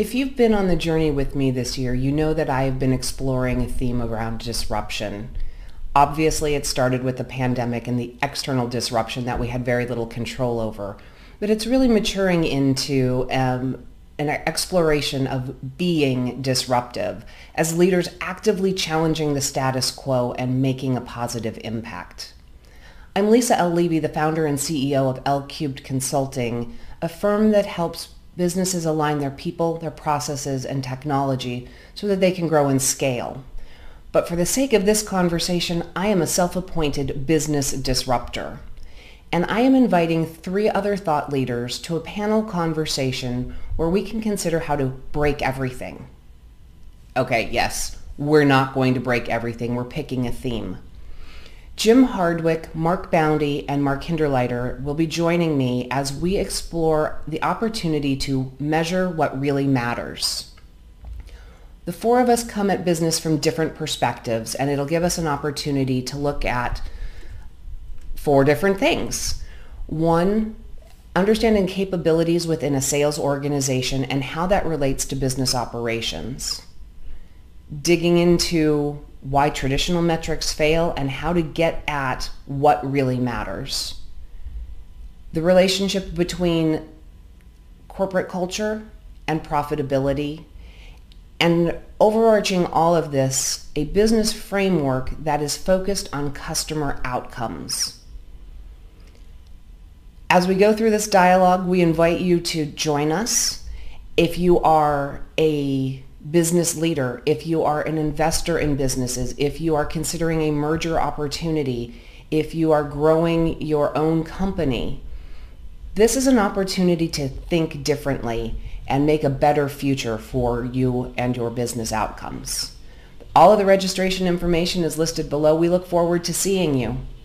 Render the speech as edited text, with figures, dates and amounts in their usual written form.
If you've been on the journey with me this year, you know that I have been exploring a theme around disruption. Obviously, it started with the pandemic and the external disruption that we had very little control over. But it's really maturing into an exploration of being disruptive as leaders actively challenging the status quo and making a positive impact. I'm Lisa L.Levy, the founder and CEO of L-Cubed Consulting, a firm that helps businesses align their people, their processes, and technology so that they can grow and scale. But for the sake of this conversation, I am a self-appointed business disruptor. And I am inviting 3 other thought leaders to a panel conversation where we can consider how to break everything. Okay, yes, we're not going to break everything. We're picking a theme. Jim Hardwick, Mark Boundy, and Mark Hinderliter will be joining me as we explore the opportunity to measure what really matters. The 4 of us come at business from different perspectives, and it'll give us an opportunity to look at 4 different things. 1, understanding capabilities within a sales organization and how that relates to business operations. Digging into why traditional metrics fail and how to get at what really matters. The relationship between corporate culture and profitability, and overarching all of this, a business framework that is focused on customer outcomes. As we go through this dialogue, we invite you to join us. If you are a business leader, if you are an investor in businesses, if you are considering a merger opportunity, if you are growing your own company, this is an opportunity to think differently and make a better future for you and your business outcomes. All of the registration information is listed below. We look forward to seeing you.